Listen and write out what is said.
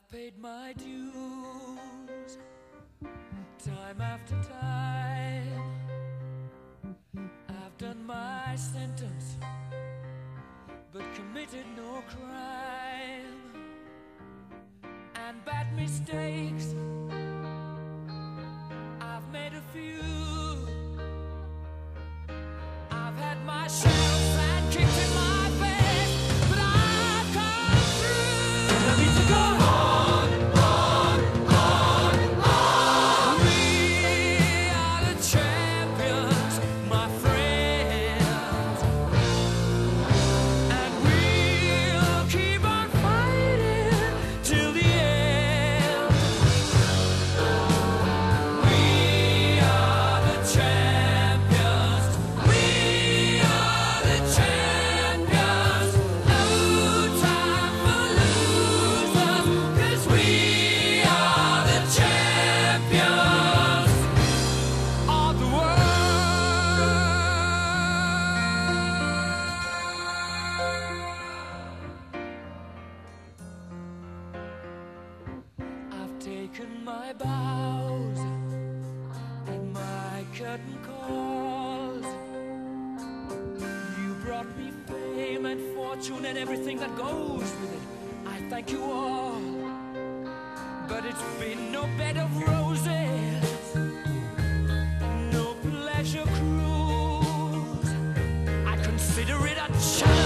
paid my dues time after time. I've done my sentence, but committed no crime. And bad mistakes, I've made a few. I've had my shells and kicked in my face, but I've come through. I need to go on, on, on, on. We are the champions, my friends, and we'll keep on fighting till the end. We are the champions. We are the champions. No time for losers, 'cause we are the champions of the world. I've taken my bows and my curtain calls. You brought me fame and fortune and everything that goes with it. I thank you all, but it's been no bed of roses, no pleasure cruise. I consider it a challenge.